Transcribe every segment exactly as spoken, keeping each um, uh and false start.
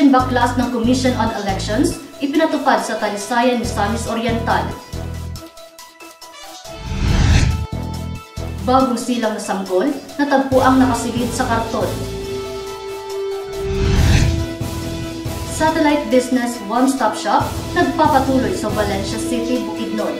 Open baklas ng Commission on Elections ipinatupad sa Talisayan, Misamis Oriental. Bagong silang na sanggol natagpuang nakasilid sa karton. Satellite Business One-Stop Shop nagpapatuloy sa Valencia City, Bukidnon.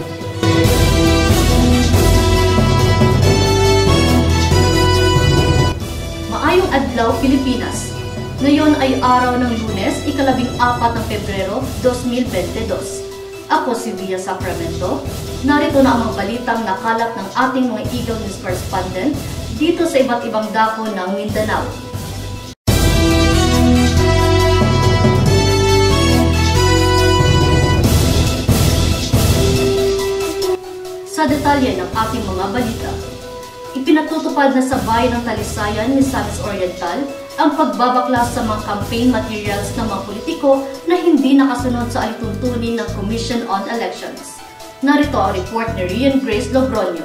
Maayong adlaw, Pilipinas! Ngayon ay araw ng Lunes, ikalabing apat ng Pebrero, dos mil veintidós. Ako si Via Sacramento. Narito na ang mga balitang nakalap ng ating mga Eagle News correspondent dito sa iba't ibang dako ng Mindanao. Sa detalye ng ating mga balita, ipinatutupad na sa bayan ng Talisayan, Misamis Oriental, ang pagbabaklas sa mga campaign materials ng mga politiko na hindi nakasunod sa alituntunin ng Commission on Elections. Narito ang report ni Rian Grace Logroño.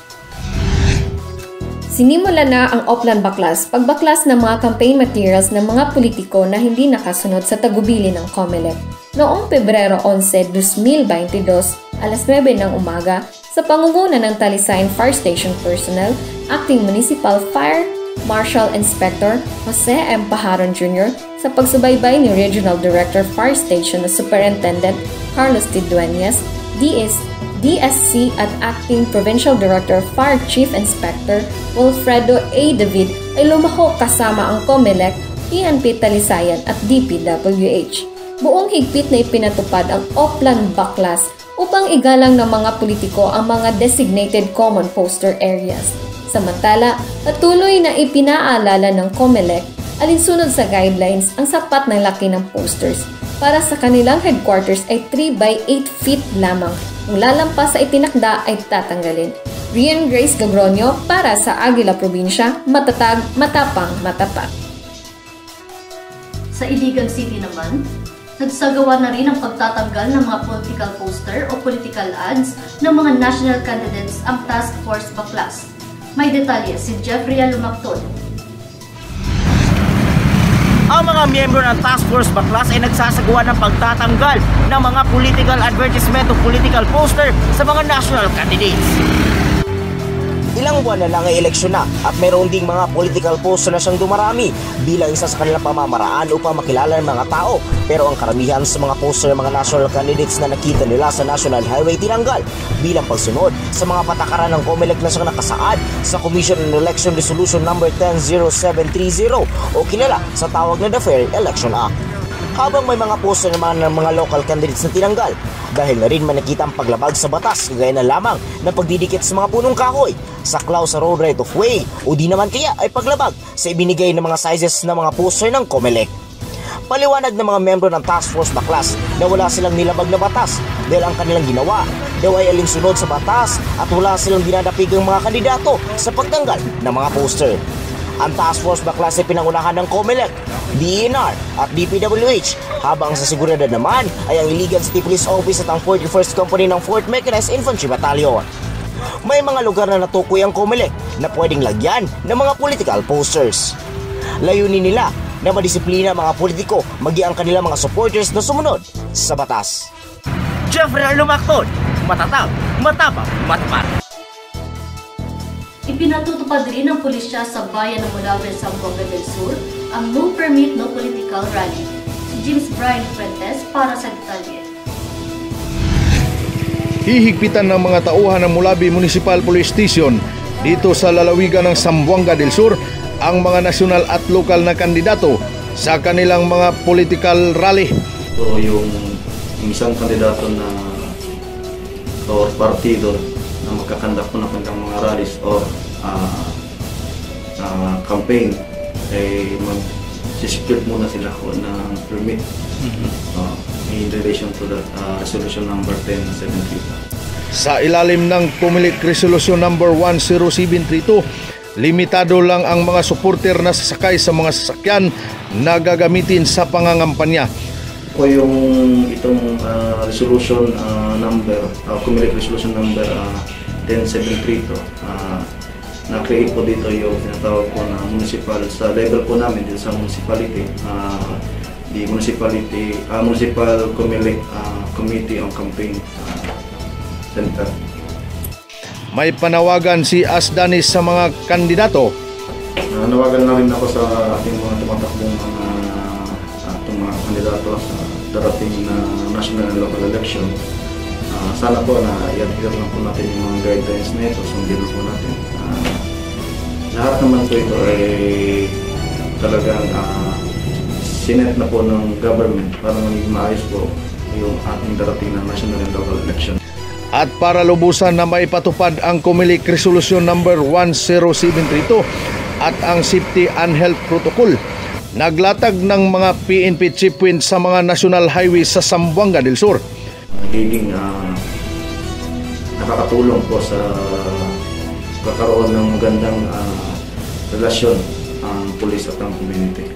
Sinimula na ang Oplan Baklas, pagbaklas ng mga campaign materials ng mga politiko na hindi nakasunod sa tagubilin ng COMELEC. Noong Pebrero eleven, dos mil veintidós, alas nuwebe ng umaga, sa pangunguna ng Talisayan Fire Station personnel, Acting Municipal Fire Marshal Inspector Jose M. Pajaron Junior sa pagsubaybay ni Regional Director Fire Station na Superintendent Carlos T. Dueñas, D S, D S C at Acting Provincial Director Fire Chief Inspector Wilfredo A. David ay lumahok kasama ang COMELEC, P N P Talisayan at D P W H. Buong higpit na ipinatupad ang Oplan Baklas upang igalang ng mga politiko ang mga designated common poster areas. Samantala, patuloy na ipinaalala ng COMELEC alinsunod sa guidelines ang sapat na laki ng posters para sa kanilang headquarters ay three by eight feet lamang. Kung lalampas sa itinakda ay tatanggalin. Rian Grace Logroño para sa Aguila Probinsya, matatag, matapang, matapat. Sa Iligan City naman, nagsagawa na rin ang pagtatanggal ng mga political poster o political ads ng mga national candidates ang Task Force Baklas. May detalye si Jeffrey Lumacton. Ang mga miyembro ng Task Force Baklas ay nagsasagawa ng pagtatanggal ng mga political advertisement o political poster sa mga national candidates. Ilang buwan na lang ay eleksyon na at mayroon ding mga political poster na siyang dumarami bilang isa sa kanilang pamamaraan upang makilala ng mga tao. Pero ang karamihan sa mga poster ng mga national candidates na nakita nila sa National Highway tinanggal bilang pagsunod sa mga patakaran ng COMELEC na siyang nakasaad sa Commission on Election Resolution number ten oh seven thirty o kilala sa tawag na The Fair Election Act. Habang may mga poster naman ng mga local candidates na tinanggal dahil na rin manakita ang paglabag sa batas kagaya na lamang ng pagdidikit sa mga punong kahoy, saklaw sa road right of way o di naman kaya ay paglabag sa ibinigay ng mga sizes ng mga poster ng COMELEC. Paliwanag ng mga membro ng Task Force Baklas na wala silang nilabag na batas dahil ang kanilang ginawa daw ay alinsunod sa batas at wala silang dinadapigang mga kandidato sa pagtanggal ng mga poster. Ang Task Force Baklas ay pinangunahan ng COMELEC, D E N R at D P W H habang sa seguridad naman ay ang Iligan City Police Office at ang forty-first Company ng fourth Mechanized Infantry Battalion. May mga lugar na natukoy ang COMELEC na pwedeng lagyan ng mga political posters. Layunin nila na madisiplina mga politiko magi ang kanilang mga supporters na sumunod sa batas. Jeffrey Lumacton, matatag, matapang, matapat. Ipinatutupad rin ng pulisya sa bayan ng Mulabre, Zamboanga del Sur ang No Permit, No Political Rally. Si James Brian Fuentes para sa detalye. Hihigpitan ng mga tauhan ng Mulabe Municipal Police Station dito sa lalawigan ng Zamboanga del Sur ang mga nasyonal at lokal na kandidato sa kanilang mga political rally. So yung isang kandidato na or partido na magkakandak po ng kanilang mga rallies or uh, uh, campaign ay mag-secure muna sila ko ng permit mm-hmm. uh, in relation to that uh, resolution number ten seventy. Sa ilalim ng COMELEC Resolution number one oh seven thirty-two, limitado lang ang mga supporter na sasakay sa mga sasakyan na gagamitin sa pangangampanya. Po yung itong uh, resolution uh, number, uh, COMELEC Resolution number uh, ten seventy-three to, uh, na-create po dito yung tinatawag po na municipal, sa level po namin dito sa municipality, uh, the the municipality, uh, municipal Comelec uh, committee on campaign uh, center. May panawagan si Asdanis sa mga kandidato. Uh, nawagan na rin ako sa ating mga tumatakbong mga uh, mga kandidato sa darating na national and local election. Uh, sana po na i-adhere lang po natin yung mga guidelines na ito, sundin po natin. Uh, lahat naman po ito ay talagang uh, sinet na po ng government para maging maayos po yung ating darating na national and local election. At para lubusan na maipatupad ang Comelec Resolution number one zero seven three two at ang Safety and Health Protocol, naglatag ng mga P N P checkpoint sa mga national highways sa Zamboanga del Sur. Nagiging uh, nakakatulong po sa pagkakaroon ng magandang uh, relasyon ang pulis at ang community.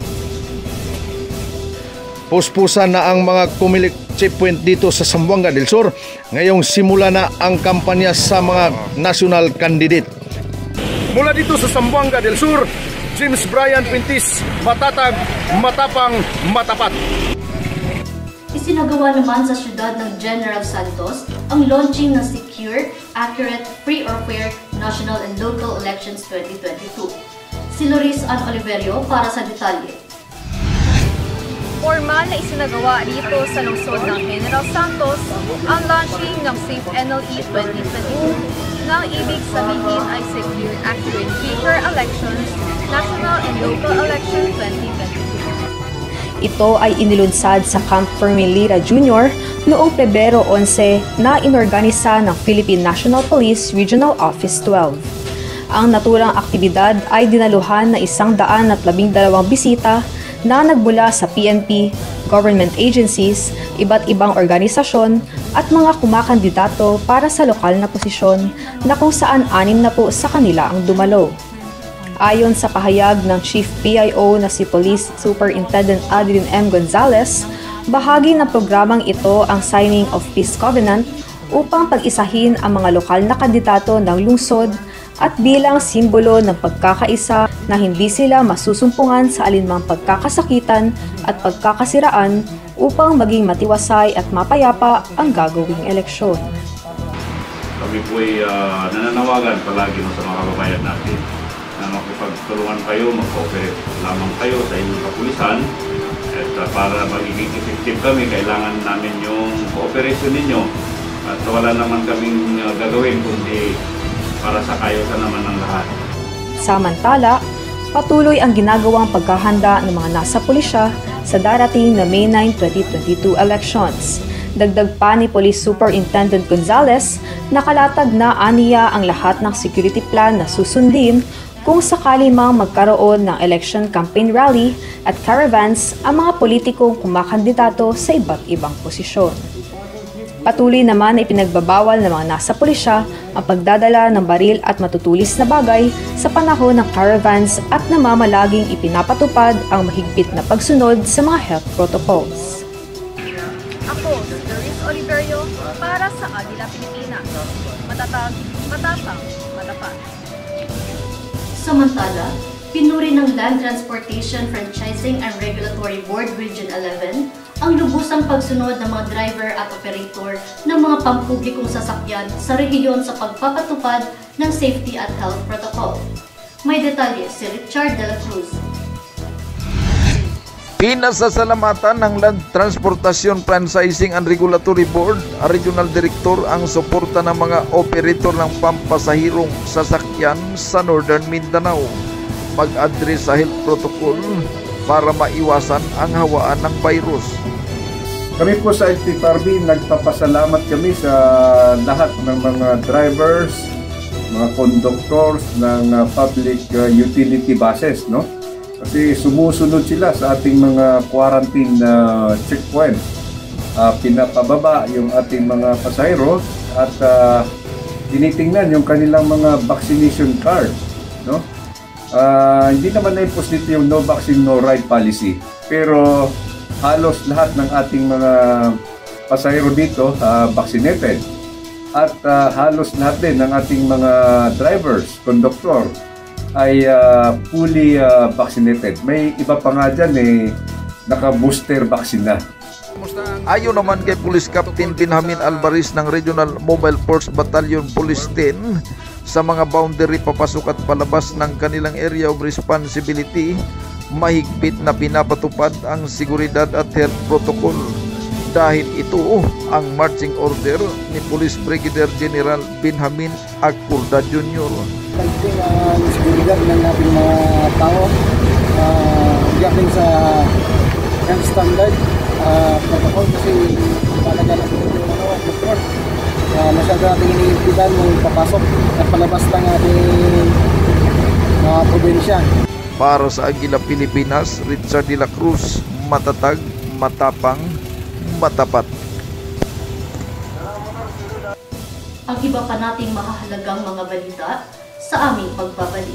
Puspusan na ang mga Comelec checkpoint dito sa Zamboanga del Sur. Ngayong simula na ang kampanya sa mga national candidate. Mula dito sa Zamboanga del Sur, James Brian Pintis, matatag, matapang, matapat. Isinagawa naman sa siyudad ng General Santos ang launching ng Secure, Accurate, Free or Fair National and Local Elections twenty twenty-two. Si Loris Ann Oliverio para sa detalye. Formal na isinagawa dito sa lungsod ng General Santos ang launching ng Safe N L E twenty twenty-two na ang ibig sabihin ay Secure, Accurate, Free, Fair Elections, National and Local Election twenty twenty-two. Ito ay inilunsad sa Camp Fermilira Junior noong Pebrero eleven na inorganisa ng Philippine National Police Regional Office twelve. Ang naturang aktibidad ay dinaluhan na isang daan at labing dalawang bisita na nagmula sa P N P, government agencies, iba't ibang organisasyon at mga kumakandidato para sa lokal na posisyon na kung saan anim na po sa kanila ang dumalo. Ayon sa pahayag ng Chief P I O na si Police Superintendent Adrian M. Gonzalez, bahagi ng programang ito ang signing of Peace Covenant upang pag-isahin ang mga lokal na kandidato ng lungsod at bilang simbolo ng pagkakaisa na hindi sila masusumpungan sa alinmang pagkakasakitan at pagkakasiraan upang maging matiwasay at mapayapa ang gagawing eleksyon. Kami po ay uh, nananawagan palagi no, sa mga kababayan natin na makipagtulungan kayo, mag-cooperate lamang kayo sa inyong kapulisan at uh, para magiging effective kami, kailangan namin yung cooperation ninyo at wala naman kaming uh, gagawin kundi para sa kayusan naman ng lahat. Samantala, patuloy ang ginagawang paghahanda ng mga nasa pulisya sa darating na May ninth, twenty twenty-two elections. Dagdag pa ni Police Superintendent Gonzalez, nakalatag na aniya ang lahat ng security plan na susundin kung sakali mang magkaroon ng election campaign rally at caravans ang mga politikong kumakandidato sa iba't ibang posisyon. Patuloy naman na ipinagbabawal ng mga nasa pulisya ang pagdadala ng baril at matutulis na bagay sa panahon ng caravans at namamalaging ipinapatupad ang mahigpit na pagsunod sa mga health protocols. Ako, si Loris Oliverio para sa Agila Pilipinas. Matatag, matapang, matapat. Samantala, pinuri ng Land Transportation Franchising and Regulatory Board Region eleven ang lubusang pagsunod ng mga driver at operator ng mga pampublikong sasakyan sa rehiyon sa pagpapatupad ng safety at health protocol. May detalye si Richard De La Cruz. Pinasasalamatan ng Land Transportation Franchising and Regulatory Board, a Regional Director ang suporta ng mga operator ng pampasahirong sasakyan sa Northern Mindanao. Mag-address sa health protocol para maiwasan ang hawaan ng virus. Kami po sa L T F R B, nagpapasalamat kami sa lahat ng mga drivers, mga conductors ng uh, public uh, utility buses, no? Kasi sumusunod sila sa ating mga quarantine uh, checkpoint. Uh, pinapababa yung ating mga pasahero at uh, tinitingnan yung kanilang mga vaccination card, no? Uh, hindi naman na-impose dito yung no vaccine, no ride policy. Pero halos lahat ng ating mga pasahero dito uh, vaccinated. At uh, halos lahat din ng ating mga drivers, conductor ay uh, fully uh, vaccinated. May iba pa nga dyan eh, naka-booster vaccine na. Ayon naman kay Police Captain Benjamin Alvarez ng Regional Mobile Force Battalion Police ten, sa mga boundary papasok at palabas ng kanilang area of responsibility, mahigpit na pinapatupad ang seguridad at health protocol. Dahil ito ang marching order ni Police Brigadier General Benjamin Agpurda Junior Pagdating ang uh, seguridad ng ating mga tao, uh, galing sa health standard uh, protocol, kasi talaga na ito yung ano, doktor. Uh, masyado natin iniimpitan ng papasok at palabas ng ating uh, probinsya. Para sa Agila Pilipinas, Richard de la Cruz, matatag, matapang, matapat. Ang iba pa nating mahahalagang mga balita sa aming pagbabalik.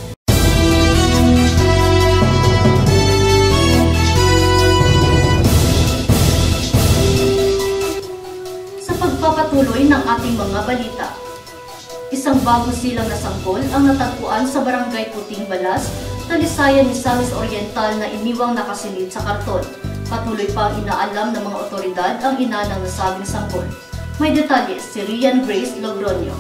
Sa pagpapatuloy ng ating mga balita, isang bago silang na sanggol ang natagpuan sa Barangay Puting Balas, Talisayan, Misamis Oriental na iniwang nakasilid sa karton. Patuloy pa ang inaalam ng mga otoridad ang ina ng nasabing sanggol. May detalye si Rian Grace Logroño.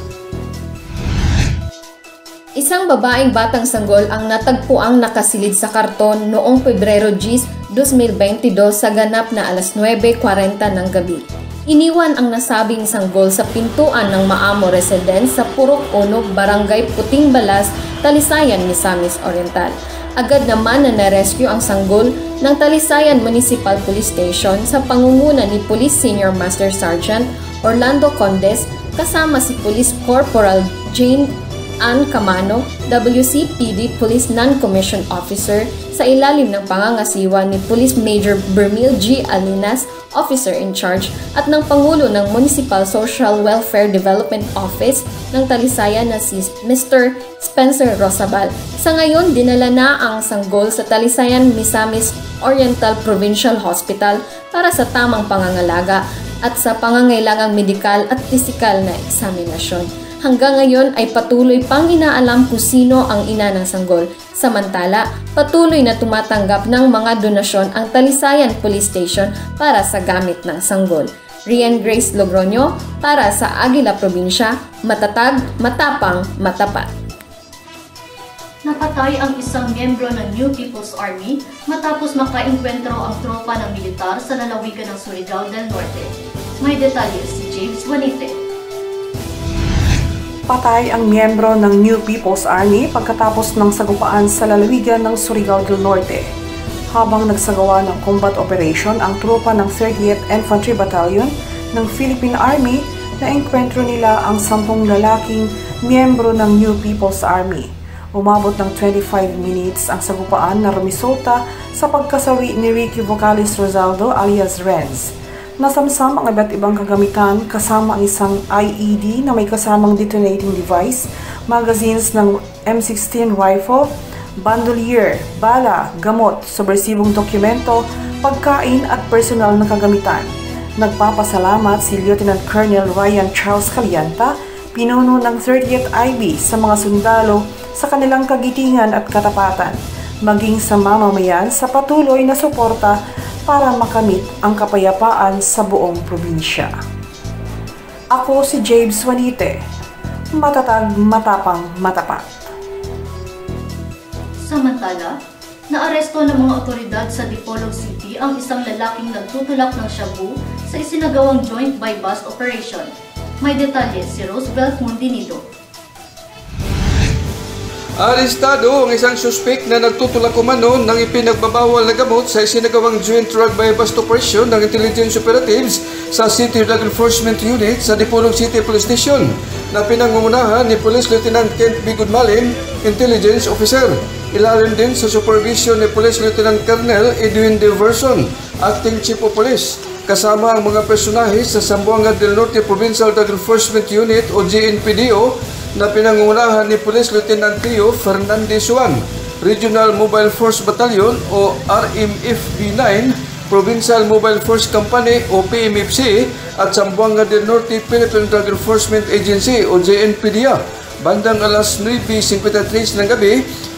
Isang babaeng batang sanggol ang natagpuang nakasilid sa karton noong Pebrero diyes, dos mil beintidós sa ganap na alas nuwebe kuwarenta ng gabi. Iniwan ang nasabing sanggol sa pintuan ng Maamo Residence sa Purok Unog, Barangay Puting Balas, Talisayan, Misamis Oriental. Agad naman na na-rescue ang sanggol ng Talisayan Municipal Police Station sa pangunguna ni Police Senior Master Sergeant Orlando Condes kasama si Police Corporal Jane Ann Camano, W C P D Police Non-Commissioned Officer, sa ilalim ng pangangasiwa ni Police Major Bermil G. Alinas, Officer in Charge, at ng Pangulo ng Municipal Social Welfare Development Office ng Talisayan na si Mister Spencer Rosabal. Sa ngayon, dinala na ang sanggol sa Talisayan Misamis Oriental Provincial Hospital para sa tamang pangangalaga at sa pangangailangang medikal at pisikal na eksaminasyon. Hanggang ngayon ay patuloy pang inaalam kung sino ang ina ng sanggol. Samantala, patuloy na tumatanggap ng mga donasyon ang Talisayan Police Station para sa gamit ng sanggol. Rian Grace Logroño para sa Agila Probinsya, matatag, matapang, matapat. Napatay ang isang miyembro ng New People's Army matapos makainkwentro ang tropa ng militar sa lalawigan ng Surigao del Norte. May detalye si James Juanite. Patay ang miyembro ng New People's Army pagkatapos ng sagupaan sa lalawigan ng Surigao del Norte. Habang nagsagawa ng combat operation ang tropa ng thirtieth Infantry Battalion ng Philippine Army, naengkwentro nila ang sampung lalaking miyembro ng New People's Army. Umabot ng twenty-five minutes ang sagupaan na rumisulta sa pagkasawi ni Ricky Vocales Rosaldo alias Renz. Nasamsam ang iba't ibang kagamitan kasama ang isang I E D na may kasamang detonating device, magazines ng M sixteen rifle, bandolier, bala, gamot, subversibong dokumento, pagkain at personal na kagamitan. Nagpapasalamat si Lieutenant Colonel Ryan Charles Calianta, pinuno ng thirtieth I B, sa mga sundalo sa kanilang kagitingan at katapatan, maging sa mamamayan sa patuloy na suporta para makamit ang kapayapaan sa buong probinsya. Ako si James Juanite, matatag, matapang, matapat. Samantala, naaresto ng mga otoridad sa Dipolog City ang isang lalaking nagtutulak ng shabu sa isinagawang joint buy-bust operation. May detalye si Roosevelt Mundinido. Arestado ang isang suspek na nagtutulak umano ng ipinagbabawal na gamot sa isinagawang joint drug buy-bust operation ng intelligence operatives sa City Drug Enforcement Unit sa Dipolog City Police Station na pinangungunahan ni Police Lieutenant Kent B. Goodmalin, Intelligence Officer. Ilalim din sa supervision ni Police Lieutenant Colonel Edwin De Verson, Acting Chief of Police, kasama ang mga personahe sa Zamboanga del Norte Provincial Drug Enforcement Unit o G N P D O na pinangungunahan ni Police Lieutenant Tio Fernandez Juan, Regional Mobile Force Battalion o R M F B nine, Provincial Mobile Force Company o P M F C at Zamboanga del Norte Philippine Drug Enforcement Agency o J N P D A. Bandang alas nuwebe singkwenta y tres ng gabi,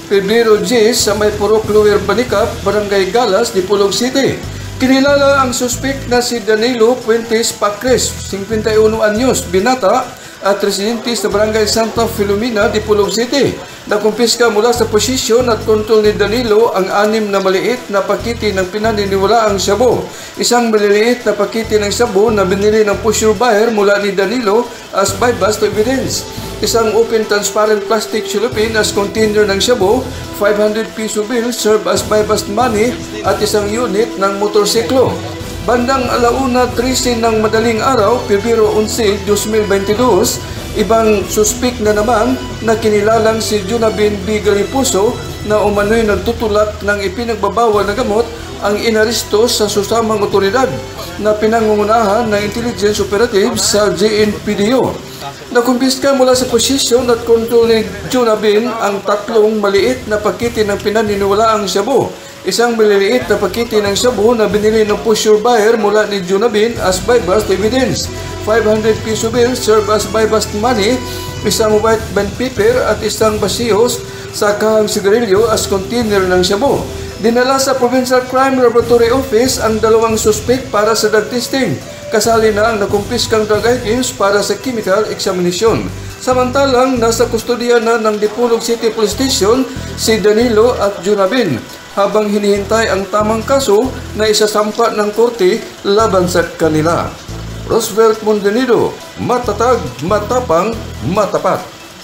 Pebrero ten sa may Purok Lower Banicap, Barangay Galas, Dipolog City. Kinilala ang suspek na si Danilo Puentes Pacres, fifty-one anyos, binata at residente sa Barangay Santa Filomena, Dipolog City. Nakumpiska mula sa posisyon at kontrol ni Danilo ang anim na maliit na pakiti ng pinaniniwalaang shabu. Isang maliliit na pakiti ng shabu na binili ng pusher buyer mula ni Danilo as bypass to evidence. Isang open transparent plastic cellophane as container ng shabu, five hundred piso bill serve as bypass money at isang unit ng motorsiklo. Bandang alauna trese ng madaling araw, Pebrero eleven, twenty twenty-two, ibang suspek na naman na kinilalang si Junabin B. Galipuso na umano'y nagtutulak ng ipinagbabawal na gamot ang inaresto sa susamang otoridad na pinangungunahan ng intelligence operative sa J N P D O. Nakumpiska mula sa posisyon at kontrol ni Junabin ang tatlong maliit na pakete ng pinaniniwalaang shabu. Isang maliliit na pakete ng shabu na binili ng pusher buyer mula ni Junabin as bypass to evidence. five hundred piso bill serve as bypass money, isang white band paper at isang basihos sa kahang sigarilyo as container ng shabu. Dinala sa Provincial Crime Laboratory Office ang dalawang suspek para sa drug testing. Kasali na ang nakumpiskang drug items para sa chemical examination. Samantalang nasa kustodiya na ng Dipolog City Police Station si Danilo at Junabin habang hinihintay ang tamang kaso na isasampa ng korte laban sa kanila. Roosevelt Mondenido, matatag, matapang, matapat.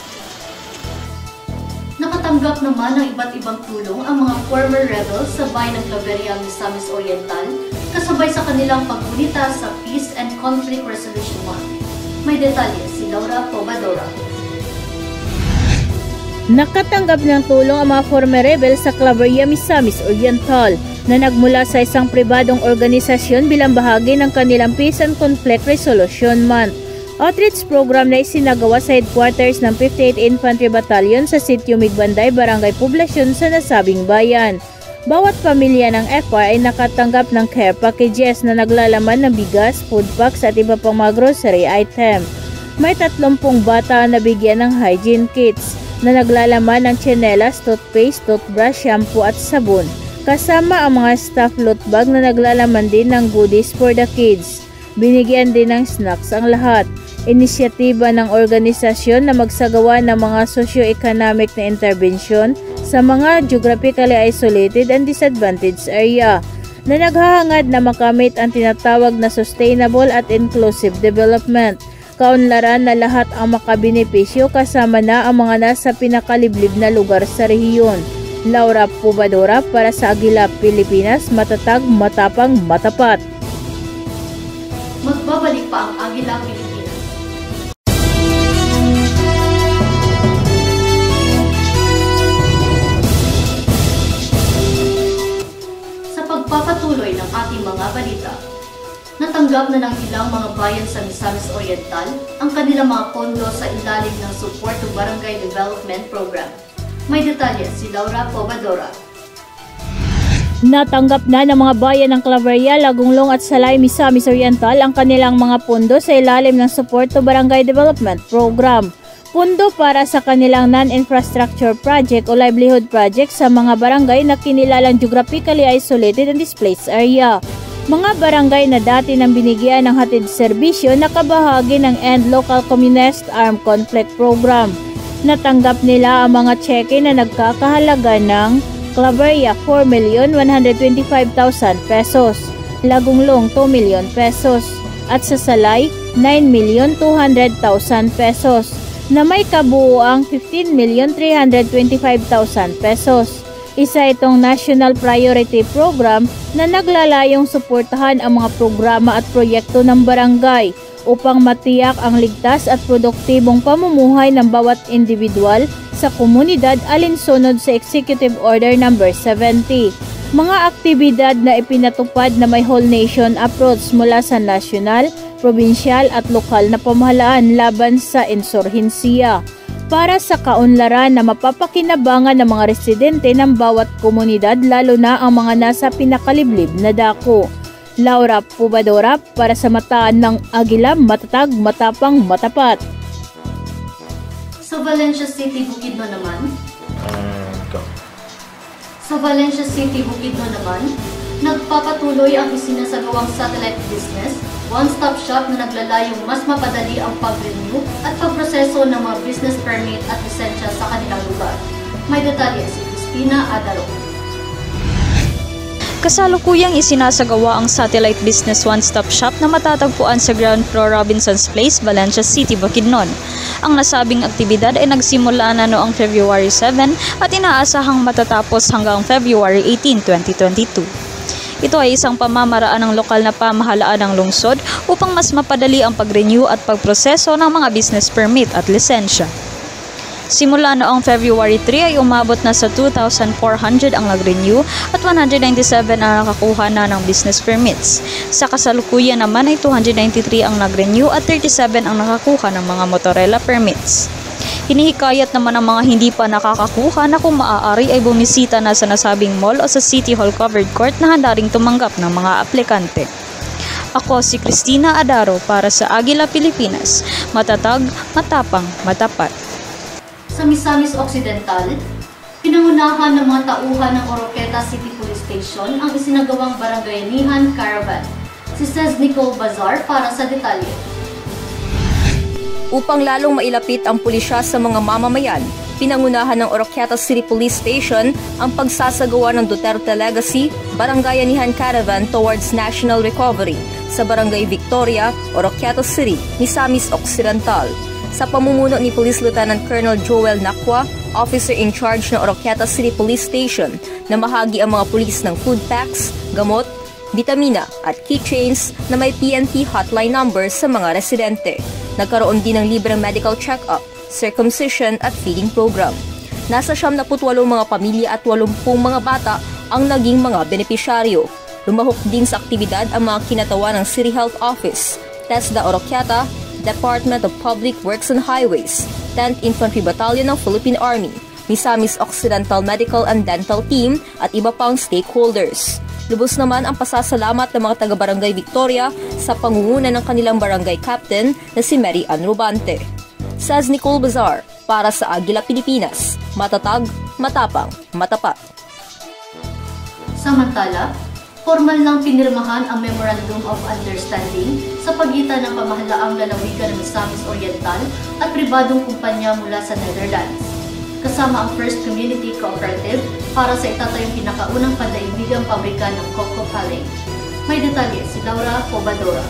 Nakatanggap naman ng iba't ibang tulong ang mga former rebels sa bayan ng Claveria, Misamis Oriental kasabay sa kanilang paggunita sa Peace and Conflict Resolution Month. May detalye si Laura Pobadora. Nakatanggap ng tulong ang mga former rebels sa Claveria, Misamis Oriental na nagmula sa isang pribadong organisasyon bilang bahagi ng kanilang Peace and Conflict Resolution Month. Outreach program na isinagawa sa headquarters ng fifty-eighth Infantry Battalion sa Sitio Migbanday, Barangay Poblasyon sa nasabing bayan. Bawat pamilya ng F R ay nakatanggap ng care packages na naglalaman ng bigas, food packs at iba pang mga grocery item. May tatlumpung bata na bigyan ng hygiene kits na naglalaman ng tsinelas, toothpaste, toothbrush, shampoo at sabon. Kasama ang mga staff loot bag na naglalaman din ng goodies for the kids. Binigyan din ng snacks ang lahat. Inisyatiba ng organisasyon na magsagawa ng mga socio-economic na intervention sa mga geographically isolated and disadvantaged area na naghahangad na makamit ang tinatawag na sustainable at inclusive development. Kaunlaran na lahat ang makabenepisyo kasama na ang mga nasa pinakaliblib na lugar sa rehiyon. Laura Pobadora para sa Agila, Pilipinas, matatag, matapang, matapat. Magbabalik pa ang Agila, Pilipinas. Sa pagpapatuloy ng ating mga balita, natanggap na ng ilang mga bayan sa Misamis Oriental ang kanilang mga pondo sa ilalim ng Support to Barangay Development Program. May detalye si Laura Pobadora. Natanggap na ng mga bayan ng Claveria, Lagunglong at Salay, Misamis Oriental ang kanilang mga pondo sa ilalim ng Support to Barangay Development Program. Pondo para sa kanilang non-infrastructure project o livelihood project sa mga barangay na kinilalang geographically isolated and displaced area. Mga barangay na dati nang binigyan ng hatid serbisyo na kabahagi ng End Local Communist Armed Conflict Program. Natanggap nila ang mga cheque na nagkakahalaga ng Claveria four million one hundred twenty-five thousand pesos, Lagunglong two million pesos, at sa Salay nine million two hundred thousand pesos, na may kabuuang fifteen million three hundred twenty-five thousand pesos. Isa itong National Priority Program na naglalayong suportahan ang mga programa at proyekto ng barangay upang matiyak ang ligtas at produktibong pamumuhay ng bawat individual sa komunidad alinsunod sa Executive Order number seventy. Mga aktibidad na ipinatupad na may whole nation approach mula sa nasyonal, probinsyal at lokal na pamahalaan laban sa insurhensiya para sa kaunlaran na mapapakinabangan ng mga residente ng bawat komunidad lalo na ang mga nasa pinakaliblib na dako. Laura Pobadora para sa Mataan ng Agila, matatag, matapang, matapat. Sa Valencia City, Bukidnon naman, Uh, ka. Sa Valencia City, Bukidnon naman, nagpapatuloy ang isinasagawang satellite business, one-stop shop na naglalayong mas mapadali ang pag-renew at pagproseso ng mga business permit at lisensya sa kanilang lugar. May detalye si Cristina Adaro. Kasalukuyang isinasagawa ang Satellite Business One-Stop Shop na matatagpuan sa ground floor Robinson's Place, Valencia City, Bukidnon. Ang nasabing aktibidad ay nagsimula na noong February seven at inaasahang matatapos hanggang February eighteen, twenty twenty-two. Ito ay isang pamamaraan ng lokal na pamahalaan ng lungsod upang mas mapadali ang pag-renew at pagproseso ng mga business permit at lisensya. Simula noong February three ay umabot na sa two thousand four hundred ang nag-renew at one hundred ninety-seven ang nakakuha na ng business permits. Sa kasalukuyan naman ay two hundred ninety-three ang nag-renew at thirty-seven ang nakakuha ng mga motorella permits. Hinihikayat naman ang mga hindi pa nakakakuha na kung maaari ay bumisita na sa nasabing mall o sa City Hall Covered Court na handa ring tumanggap ng mga aplikante. Ako si Cristina Adaro para sa Agila, Pilipinas. Matatag, matapang, matapat. Sa Misamis Occidental, pinangunahan ng mga tauhan ng Oroqueta City Police Station ang isinagawang barangayanihan caravan. Si Cez Nicole Bazar para sa detalye. Upang lalong mailapit ang pulisya sa mga mamamayan, pinangunahan ng Oroqueta City Police Station ang pagsasagawa ng Duterte Legacy Barangayanihan Caravan towards National Recovery sa Barangay Victoria, Oroqueta City, Misamis Occidental. Sa pamumuno ni Police Lieutenant Colonel Joel Nacua, officer in charge ng Oroqueta City Police Station, na mahagi ang mga pulis ng food packs, gamot, bitamina at keychains na may P N P hotline numbers sa mga residente. Nagkaroon din ng libreng medical check-up, circumcision at feeding program. Nasa siyam na putwalong mga pamilya at walumpung mga bata ang naging mga benepisyaryo. Lumahok din sa aktibidad ang mga kinatawa ng City Health Office, TESDA Oroqueta, Department of Public Works and Highways, tenth Infantry Battalion ng Philippine Army, Misamis Occidental Medical and Dental Team at iba pang stakeholders. Lubos naman ang pasasalamat ng mga taga-Barangay Victoria sa pangunguna ng kanilang barangay captain na si Mary Ann Rubante. Cez Nicole Bazar para sa Agila, Pilipinas. Matatag, matapang, matapat. Samantala, formal nang pinirmahan ang Memorandum of Understanding sa pagitan ng pamahalaang lalawigan ng Misamis Oriental at pribadong kumpanya mula sa Netherlands, kasama ang First Community Cooperative para sa itatayong pinakaunang pandaibigang pabrika ng Coco Palay. May detalye si Laura Pobadora.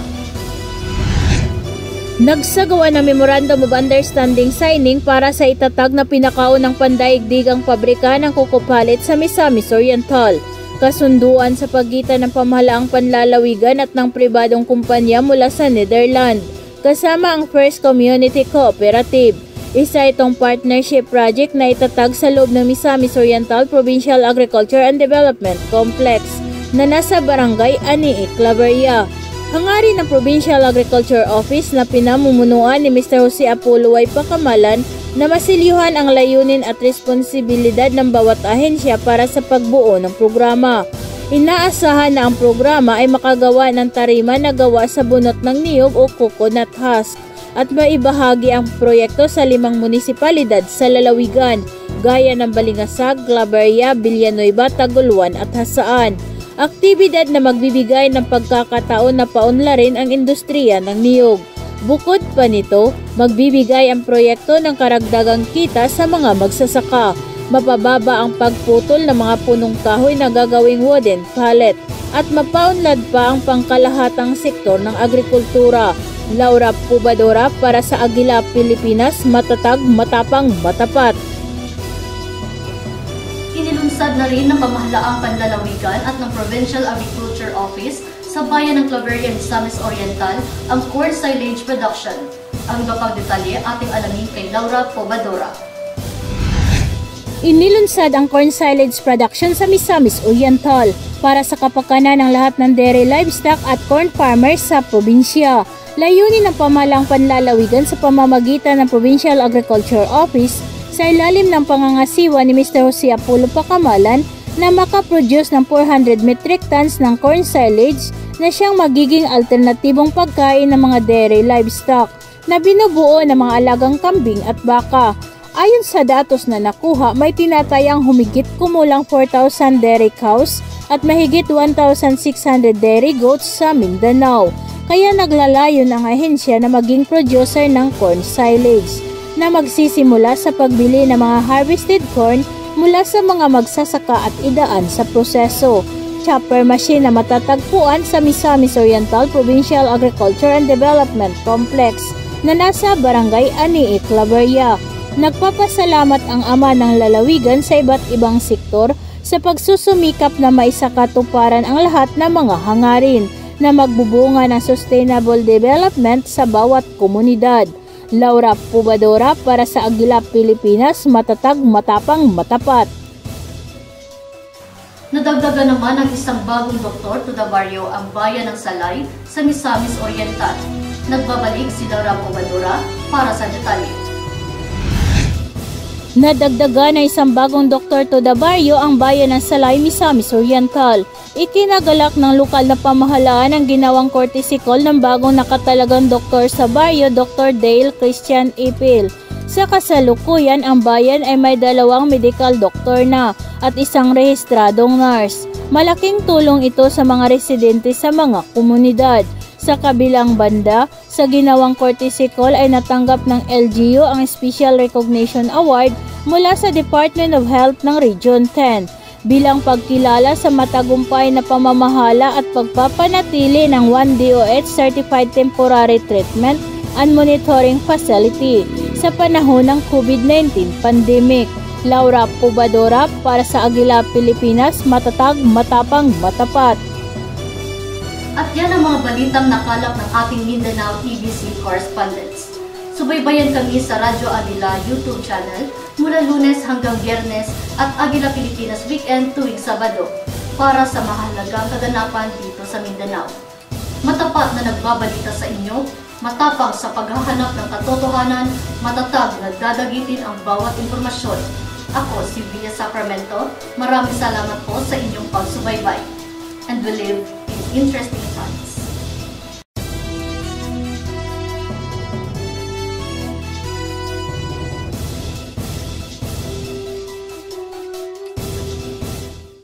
Nagsagawa ng Memorandum of Understanding signing para sa itatag na pinakaunang pandaigdigang pabrika ng Coco Pallet sa Misamis Oriental. Kasunduan sa pagitan ng pamahalaang panlalawigan at ng pribadong kumpanya mula sa Netherlands, kasama ang First Community Cooperative. Isa itong partnership project na itatag sa loob ng Misamis Oriental Provincial Agriculture and Development Complex na nasa Barangay Anii, Claveria. Hangarin ng Provincial Agriculture Office na pinamumunuan ni Mister Jose Apolo Y. Pacamalan na masilyuhan ang layunin at responsibilidad ng bawat ahensya para sa pagbuo ng programa. Inaasahan na ang programa ay makagawa ng tarima na gawa sa bunot ng niyog o coconut husk at maibahagi ang proyekto sa limang munisipalidad sa lalawigan gaya ng Balingasag, Claveria, Villanueva, Taguluan at Hasaan. Aktibidad na magbibigay ng pagkakataon na paunlarin ang industriya ng niyog. Bukod pa nito, magbibigay ang proyekto ng karagdagang kita sa mga magsasaka. Mapababa ang pagputol ng mga punong kahoy na gagawing wooden pallet at mapaunlad pa ang pangkalahatang sektor ng agrikultura. Laura Pobadora para sa Agila, Pilipinas. Matatag, matapang, matapat. Inilunsad na rin ng pamahalaang panlalawigan at ng Provincial Agriculture Office sa bayan ng Claveria, Misamis Oriental ang corn silage production. Ang iba pang detalye ating alamin kay Laura Pobadora. Inilunsad ang corn silage production sa Misamis Oriental para sa kapakanan ng lahat ng dairy livestock at corn farmers sa probinsya. Layunin ng pamahalaang panlalawigan sa pamamagitan ng Provincial Agriculture Office sa ilalim ng pangangasiwa ni Mister Jose Apolo Pacamalan na makaproduce ng four hundred metric tons ng corn silage na siyang magiging alternatibong pagkain ng mga dairy livestock na binubuo ng mga alagang kambing at baka. Ayon sa datos na nakuha, may tinatayang humigit kumulang four thousand dairy cows at mahigit one thousand six hundred dairy goats sa Mindanao. Kaya naglalayon ang ahensya na maging producer ng corn silage na magsisimula sa pagbili ng mga harvested corn mula sa mga magsasaka at idaan sa proseso. Chopper machine na matatagpuan sa Misamis Oriental Provincial Agriculture and Development Complex na nasa Barangay Anii, Claveria. Nagpapasalamat ang ama ng lalawigan sa iba't ibang sektor sa pagsusumikap na maisakatuparan ang lahat ng mga hangarin na magbubunga ng sustainable development sa bawat komunidad. Laura Pubadora para sa Agila, Pilipinas, matatag, matapang, matapat. Nadagdagan naman ng isang bagong doktor to the barrio ang bayan ng Salay sa Misamis Oriental. Nagbabalik si Laura Pubadora para sa detalye. Nadagdagan na isang bagong doktor to the barrio ang bayan ng Salay, Misamis Oriental. Ikinagalak ng lokal na pamahalaan ang ginawang courtesy call ng bagong nakatalagang doktor sa baryo, Doctor Dale Christian Ipil. Sa kasalukuyan, ang bayan ay may dalawang medical doctor na at isang rehistradong nurse. Malaking tulong ito sa mga residente sa mga komunidad. Sa kabilang banda, sa ginawang courtesy call ay natanggap ng L G U ang Special Recognition Award mula sa Department of Health ng Region ten bilang pagkilala sa matagumpay na pamamahala at pagpapanatili ng one D O H Certified Temporary Treatment and Monitoring Facility sa panahon ng COVID nineteen pandemic. Laura Pubadora para sa Agila, Pilipinas, matatag, matapang, matapat. At yan ang mga balitang nakalap ng ating Mindanao T V C correspondents. Subaybayan kami sa Radyo Agila YouTube channel mula Lunes hanggang Biyernes at Agila Pilipinas Weekend tuwing Sabado para sa mahalagang kaganapan dito sa Mindanao. Matapat na nagbabalita sa inyo, matapang sa paghahanap ng katotohanan, matatag na dadagitin ang bawat impormasyon. Ako si Via Sacramento, maraming salamat po sa inyong pagsubaybay. And we live in interesting times.